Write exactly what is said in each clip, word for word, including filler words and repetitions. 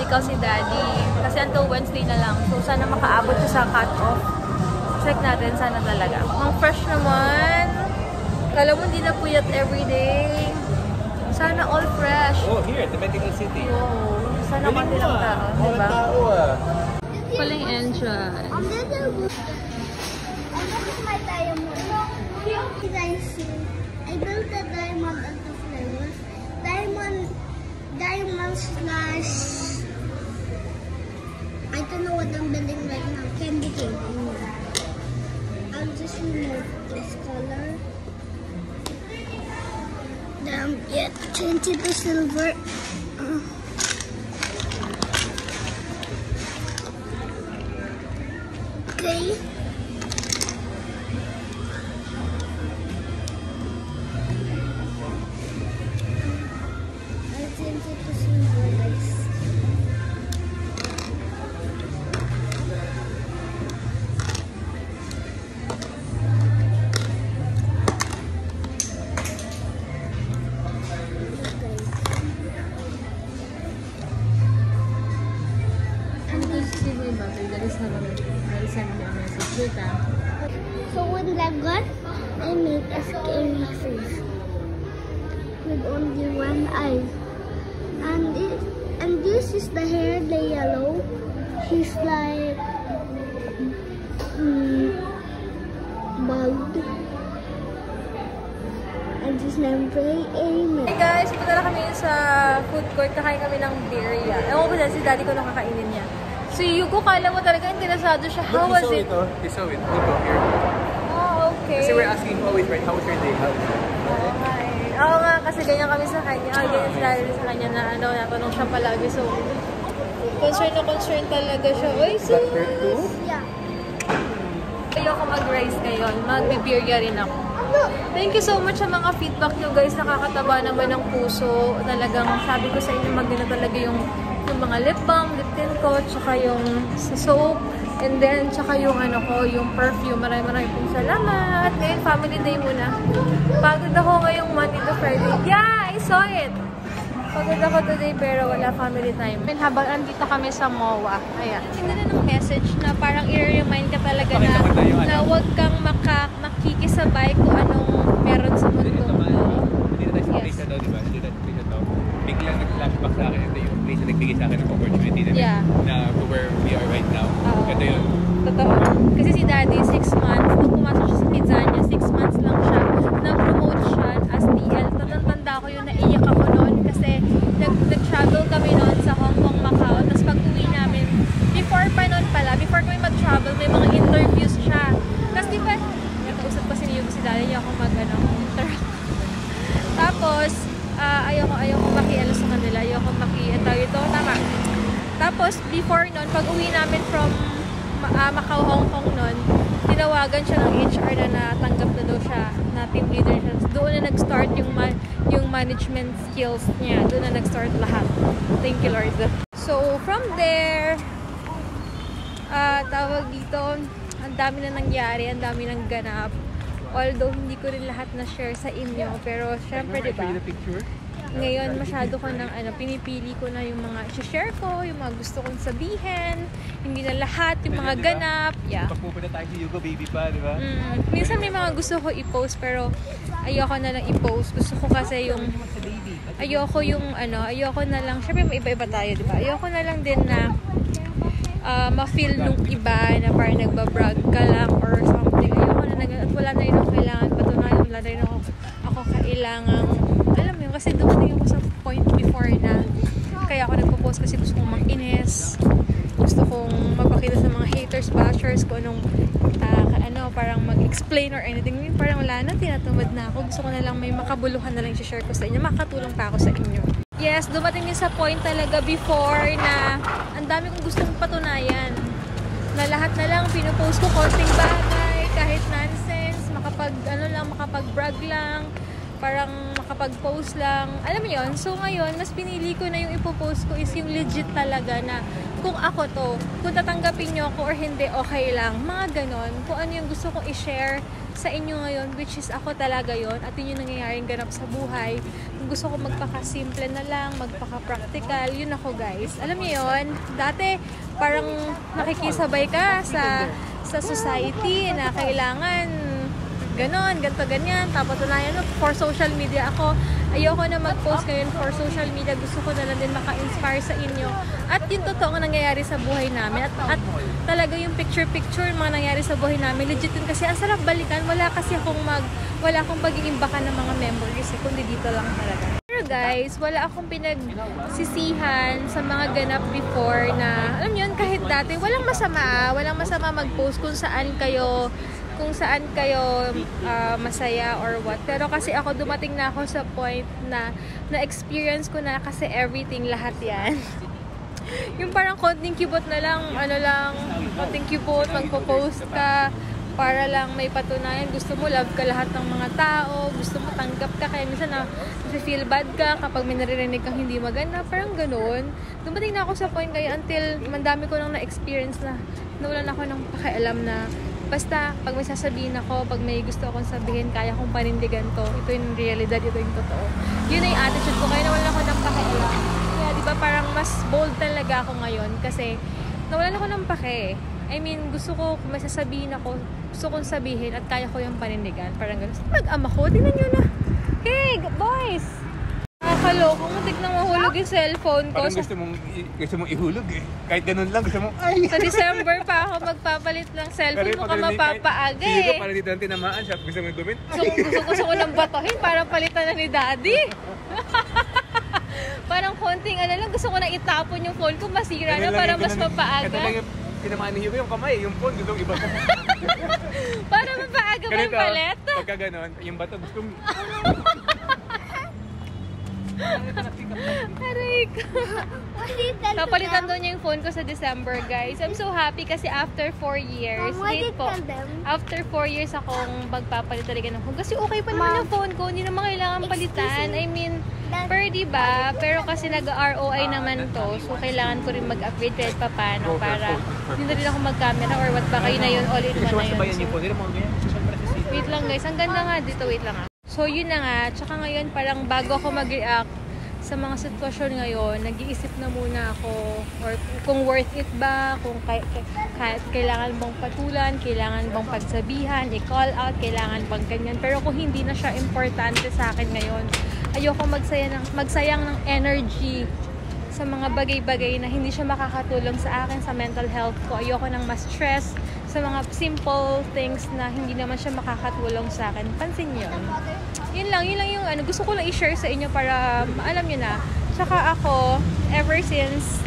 medical si Daddy. Kasi until Wednesday na lang. So, sana makaabot siya sa cut-off. Check natin, sana talaga. Ang fresh naman. Kala mo hindi na puyat everyday. Sana all fresh. Oh, here at the Medical City. Wow. Sana mandi lang tao. Diba? Tao ah. Paling entrance. My diamond. Did I see? I built a diamond out of flowers. Diamond, diamond slash. I don't know what I'm building right now. Candy cane. I'll just remove this color. Then get change it to silver. Uh. Okay. So when that gun, I make a scary face with only one eye, and this and this is the hair, the yellow. He's like mm, bald, and his name Ray Amen. Hey guys, punta na kami sa food court. Kakain kami ng birria. Ewan ko dyan, si Daddy ko nung kakainin niya. So Yugo, kala mo talaga interesado siya. How was it? He saw it. He go here. Oh, okay. Kasi we're asking always, right? How was your day? How was it? Okay. Oo nga, kasi ganyan kami sa kanya. Ah, ganyan si Daddy sa kanya na ano, natanong siya palagi. So, concern na concern talaga siya. Uy, sis! Yeah. Ayoko mag-rice ngayon. Mag-birria rin ako. Thank you so much sa mga feedback nyo guys. Nakakataba naman ng puso. Talagang sabi ko sa inyo, maganda talaga yung yung mga lip balm, lip tint ko, tsaka yung sa soap, and then tsaka yung ano ko, yung perfume. Maraming maraming pong salamat. Ngayon, family day muna. Pagod ako ngayong Monday to Friday. Yeah, I saw it! Pagod ako today pero wala family time. And habang andito kami sa M O A, ayan. Hindi na ng message na parang i-remind ka talaga na, na huwag kang maka, makikisabay kung anong meron sa mundo. Hindi na tayo sa place na daw, diba? Hindi na tayo place na daw. Biglang nag-flashback sa akin. Ito yung place na nagbigay sa akin ng opportunity na, yeah. na where we are right now. Uh, Ito yun. Totoo. Kasi si Daddy, six months, nung pumasok siya sa Pizzania, six months lang siya. Na-promote siya as T L. Tatanda ko yun, naiyak ako noon kasi nag-travel kami noon sa Hong Kong, Macau. Tapos pag-uwi namin, before pa noon pala, before kami mag-travel, may mga interviews siya. Kasi di ba, nakausap pa si Yugo si Daddy, ayaw ko mag-ano, interact. Tapos, uh, ayaw ko, ayaw ko makialo sa kanila, ayaw ko maki-ito, ito, tama. Tapos, before noon, pag-uwi namin from uh, Macau, Hong Kong noon, tinawagan siya ng H R na natanggap na daw siya, na team leader siya. Doon na nag-start yung, ma yung management skills niya. Doon na nag-start lahat. Thank you, Lord. So, from there, uh, tawag dito, ang dami na nangyari, ang dami nang ganap. Although, hindi ko rin lahat na-share sa inyo. Pero, syempre, diba? Ngayon, masyado ko nang ano, pinipili ko na yung mga i-share ko, yung mga gusto kong sabihin, hindi na lahat, yung mga ganap. Yeah. Pagpupunta tayo si Yugo, baby pa, di ba? Mm, minsan may mga gusto ko i-post, pero ayoko na lang i-post. Gusto ko kasi yung, ayoko yung ano, ayoko na lang, syempre may iba-iba tayo, di ba? Ayoko na lang din na uh, ma-feel nung iba na parang nagbabrag ka lang or something. Ayoko na nag- at wala na rin ako kailangan patunayan, wala na rin ako, ako kailangan. Alam mo yun, kasi dumating ako sa point before na kaya ako nagpo-post kasi gusto kong makinis, gusto kong magpakita sa mga haters, bashers, kung anong uh, ano, parang mag-explain or anything. Parang wala na, tinatamad na ako. Gusto ko na lang may makabuluhan na lang i-share ko sa inyo, makatulong pa ako sa inyo. Yes, dumating din sa point talaga before na ang dami kong gustong patunayan na lahat na lang pinupost ko, konting bagay, kahit nonsense, makapag ano lang, makapag-brag lang, parang makapag-post lang. Alam mo yun? So ngayon, mas pinili ko na yung ipopost ko is yung legit talaga na kung ako to, kung tatanggapin nyo ako or hindi, okay lang. Mga ganon. Kung ano yung gusto kong i-share sa inyo ngayon, which is ako talaga yon at yun yung nangyayaring ganap sa buhay. Kung gusto ko magpaka-simple na lang, magpaka-practical, yun ako guys. Alam niyo yun? Dati, parang nakikisabay ka sa sa society na kailangan ganon, ganto, ganyan. Tapos na yan, for social media ako, ayoko na mag-post ngayon for social media. Gusto ko na lang din maka-inspire sa inyo. At yung totoo nangyayari sa buhay namin. At, at talaga yung picture-picture, mga nangyayari sa buhay namin, legit yun kasi ang sarap balikan. Wala kasi akong mag, wala akong pag-iimbakan ng mga memories. Eh, kundi dito lang talaga. Pero guys, wala akong pinagsisihan sa mga ganap before na, alam yun, kahit dati, walang masama. Walang masama mag-post kung saan kayo kung saan kayo uh, masaya or what. Pero kasi ako dumating na ako sa point na na-experience ko na kasi everything, lahat yan. Yung parang konting kibot na lang, ano lang, konting kibot, magpo-post ka para lang may patunayan. Gusto mo, love ka lahat ng mga tao, gusto mo tanggap ka, kaya minsan na feel bad ka kapag may naririnig kang hindi maganda, parang ganun. Dumating na ako sa point kaya until mandami ko nang na-experience na nawalan ako ng pakialam na basta, pag may sasabihin ako, pag may gusto akong sabihin, kaya kong panindigan to. Ito yung realidad, ito yung totoo. Yun na yung attitude ko, kaya nawalan ako ng pakialam. Kaya diba parang mas bold talaga ako ngayon kasi nawalan ako ng pake. I mean, gusto ko, kung may sasabihin ako, gusto kong sabihin at kaya ko yung panindigan. Parang gano'n. Mag-ama ko, tingnan nyo na. Hey, boys! Nakakaloko, muntik nang mahulog yung cellphone ko. Parang gusto mong, gusto mong ihulog eh. Kahit ganun lang, gusto mong, ay! Sa December pa ako magpapalit ng cellphone, Pero mukhang pag- mapapaaga Sige ko, eh. para dito ang tinamaan siya. Gusto mong gumit? So, gusto, gusto ko nang batohin para palitan na ni Daddy. Parang konting ano lang, gusto ko na itapon yung phone ko, masira na para mas mapaaga. Ito lang yung tinamaan ni Hugo, yung kamay, yung phone, gusto mong iba. Para mapaaga ba yung palit? Pagka ganon, yung bato, gusto mong... Aray ko. Napalitan doon niya yung phone ko sa December, guys. I'm so happy kasi after four years, Mom, what wait did po, tell them? after four years akong magpapalit talaga ng phone. Kasi okay pa naman Mom, yung phone ko, hindi naman kailangan palitan. I mean, Dad, pero diba, pero kasi nag-R O I naman to, so kailangan ko rin mag-upgrade kahit pa paano para hindi na rin ako mag-camera or what ba kayo na yun, all in one na yun. Sabayan yung phone, hindi mo ganyan. Wait lang guys, ang ganda nga dito, wait lang ah. So yun na nga, tsaka ngayon parang bago ako mag-react sa mga sitwasyon ngayon, nag-iisip na muna ako or kung worth it ba, kung kay, kay, kailangan bang patulan, kailangan bang pagsabihan, i-call out, kailangan bang ganyan. Pero kung hindi na siya importante sa akin ngayon, ayoko magsaya ng, magsayang ng energy sa mga bagay-bagay na hindi siya makakatulong sa akin, sa mental health ko. Ayoko nang ma-stress sa mga simple things na hindi naman siya makakatulong sa akin. Pansin yun. Yun lang, yun lang yung ano, gusto ko lang i-share sa inyo para alam nyo na. Tsaka ako, ever since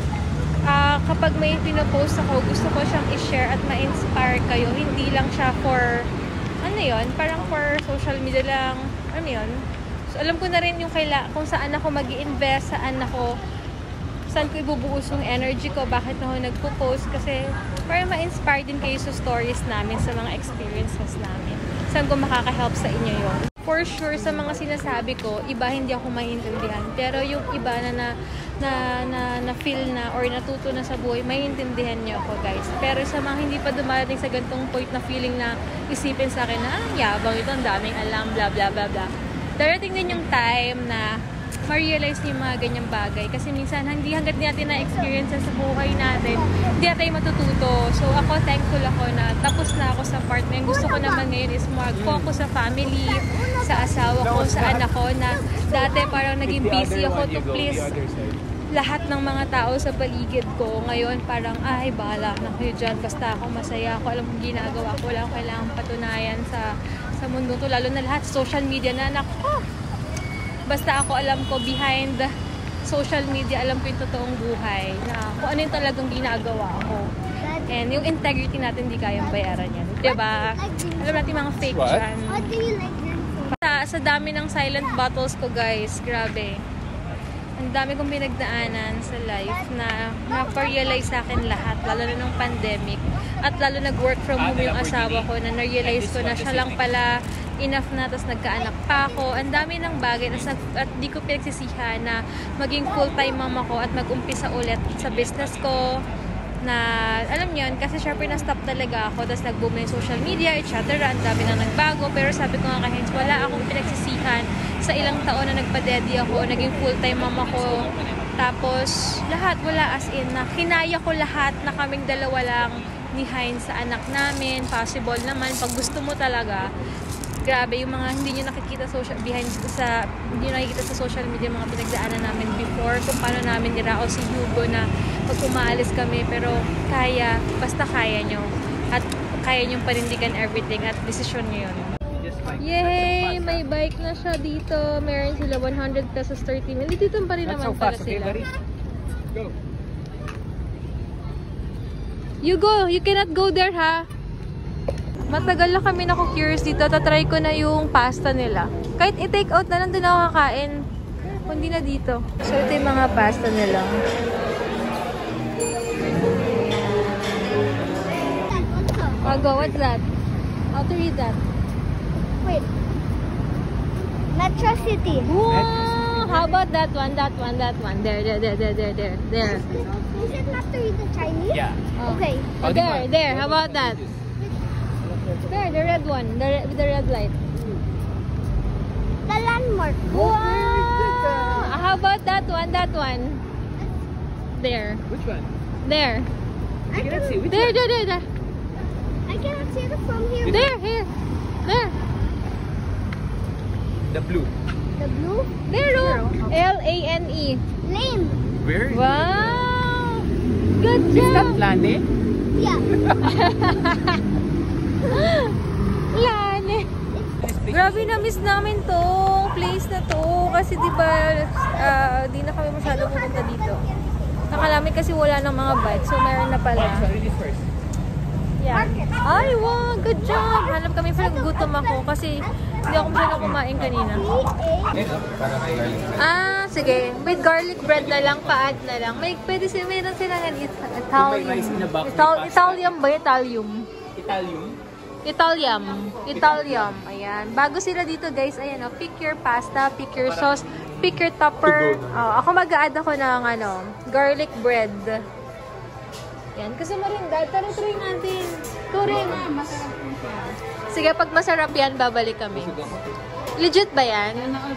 uh, kapag may pinopost ako, gusto ko siyang i-share at ma-inspire kayo. Hindi lang siya for, ano yun, parang for social media lang, ano yun. So, alam ko na rin yung kaila, kung saan ako mag-i-invest, saan ako saan ko ibubuhos yung energy ko, bakit ako nagpo-post, kasi para ma-inspire din kayo sa stories namin, sa mga experiences namin. Saan ko makaka-help sa inyo yun. For sure, sa mga sinasabi ko, iba hindi ako maintindihan. Pero yung iba na na, na, na, na feel na or natuto na sa buhay, maintindihan niyo ako guys. Pero sa mga hindi pa dumarating sa gantong point na feeling na isipin sa akin na, ah, yabang ito, ang daming alam, bla bla bla bla. Darating din yung time na ma-realize niyo yung mga ganyang bagay. Kasi minsan, hindi hanggat di natin na-experience sa buhay natin, hindi natin matututo. So, ako, thankful ako na tapos na ako sa part na yun. Gusto ko naman ngayon is mag-focus sa family, sa asawa ko, sa anak ko, na dati parang naging busy ako to please lahat ng mga tao sa paligid ko. Ngayon, parang, ay, bahala na kayo dyan. Basta ako masaya ako. Alam kong ginagawa ko. Wala akong kailangang patunayan sa, sa mundo to. Lalo na lahat, social media na, anak ko. Basta ako alam ko behind social media, alam ko yung totoong buhay na kung ano yung talagang ginagawa ko. And yung integrity natin, hindi kayang bayaran yan. Diba? Alam natin mga fake What? What dyan. do you like them for? Sa, sa dami ng silent battles ko guys, grabe. Ang dami kong pinagdaanan sa life na na-realize sa akin lahat, lalo na ng pandemic. At lalo nag-work from Ah, home yung Lamborghini. asawa ko na na-realize ko na siya lang pala enough na, tapos nagkaanak pa ako. Ang dami ng bagay tas nag, at di ko pinagsisihan na maging full-time mama ko at mag-umpisa ulit sa business ko. Na, alam niyo yun, kasi syempre na-stop talaga ako, tapos nag-boom na yung social media, et cetera. Ang dami nang nagbago, pero sabi ko nga kay Hens, wala akong pinagsisihan sa ilang taon na nagpa-daddy ako, naging full-time mama ko. Tapos, lahat, wala as in, na kinaya ko lahat na kaming dalawa lang ni Hines sa anak namin. Possible naman, pag gusto mo talaga. Grabe, yung mga hindi nyo nakikita social, behind sa, hindi nyo nakikita sa social media, mga pinagdaanan namin before, kung paano namin nirao si Hugo na pag umaalis kami, pero kaya, basta kaya nyo. At kaya nyo panindigan everything at decision nyo yun. Yay! May bike na siya dito. Meron sila one hundred pesos thirty minutes. Dito pa rin That's naman so pala fast, okay, sila. buddy? Go. You go! You cannot go there, ha? Matagal na kami naku-curious dito. Tatry ko na yung pasta nila. Kahit i-take out na lang din ako kakain. Kundi na dito. So, ito yung mga pasta nila. Oh, go. What's that? How to read that? Wait. Metro City. Wow! How about that one? That one, that one. There, there, there, there, there, there. There. Is it not to read the Chinese? Yeah. Oh. Okay. Oh, there, there. How about that? There, the red one. The, re- the red light. The landmark. Wow! How about that one? That one. There. Which one? There. I cannot see. Which There, one? there, there, there. I cannot see it from here. There, here. There. The blue. The blue? There, oh. L A N E. Lane. Where? Wow! Good Is that job! Lane? Yeah. Lane. Grabe na miss namin to place na to kasi di ba ah, di na kami masyado pumunta dito. Nakalamin kasi wala ng mga bites, so meron na pala. Sorry, this first. Yeah. Ay, wow! Good job! Hanap kami pa gutom ako kasi hindi ako masyadong kumain kanina. Para may garlic bread. Ah, sige. With garlic bread na lang, pa-add na lang. May, pwede sila, meron sila ng It- Kung may rice in a Italium. box, may Ital pasta. Italium ba? Italium. Italium? Italium. Italium. Ayan. Bago sila dito, guys. Ayan, oh. Pick your pasta, pick your sauce, pick your topper. Oh, ako mag-a-add ako ng, ano, garlic bread. Yan. Kasi marindad. Tara, try natin. Ito rin. Sige, pag masarap yan, babalik kami. Legit ba yan?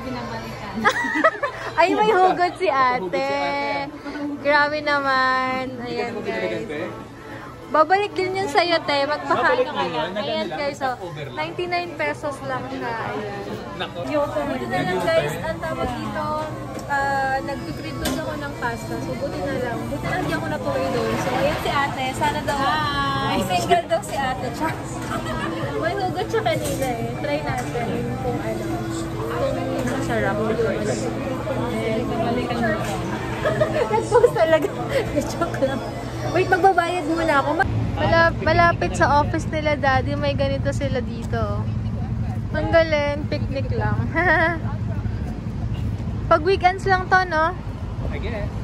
Ay, may hugot si ate. Grabe naman. Ayan, guys. Babalik din yun sa'yo, te. Magpakain ka lang. Ayan, guys. So, ninety-nine pesos lang siya. Ayan. Yung dito na lang, guys. Ang tawag dito, uh, nag-tritos ako ng pasta. So, buti na lang. Buti na hindi ako natuloy doon. So, ayan si ate. Sana daw. Hi! Single daw si ate. Chance. May hugot siya kanina eh. Try natin kung ano. Kung masarap. Ayan, kabalikan mo. Nag-post talaga. Joke lang. Wait, magbabayad muna ako. Malap malapit sa office nila, daddy. May ganito sila dito. Ang galing. Picnic lang. Pag weekends lang to, no? I guess.